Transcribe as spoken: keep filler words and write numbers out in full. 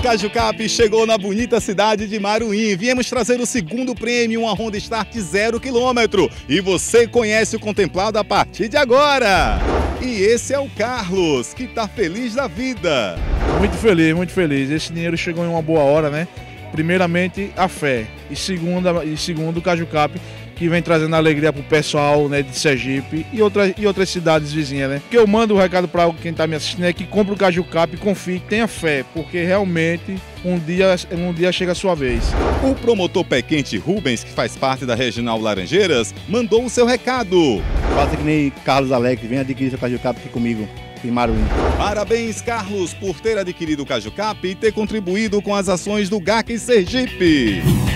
Cajucap chegou na bonita cidade de Maruim. Viemos trazer o segundo prêmio, uma Honda Start zero quilômetro. E você conhece o contemplado a partir de agora. E esse é o Carlos, que tá feliz da vida. Muito feliz, muito feliz. Esse dinheiro chegou em uma boa hora, né? Primeiramente, a fé. E segundo, e segundo o Cajucap, que vem trazendo alegria pro pessoal, né, de Sergipe e outras, e outras cidades vizinhas, né? Que eu mando um recado para quem tá me assistindo é que compre o Cajucap, confie, tenha fé, porque realmente um dia, um dia chega a sua vez. O promotor pé quente Rubens, que faz parte da Regional Laranjeiras, mandou o seu recado. Faça que nem Carlos Alex, vem adquirir seu Cajucap aqui comigo, em Maruim. Parabéns, Carlos, por ter adquirido o Cajucap e ter contribuído com as ações do G A C em Sergipe.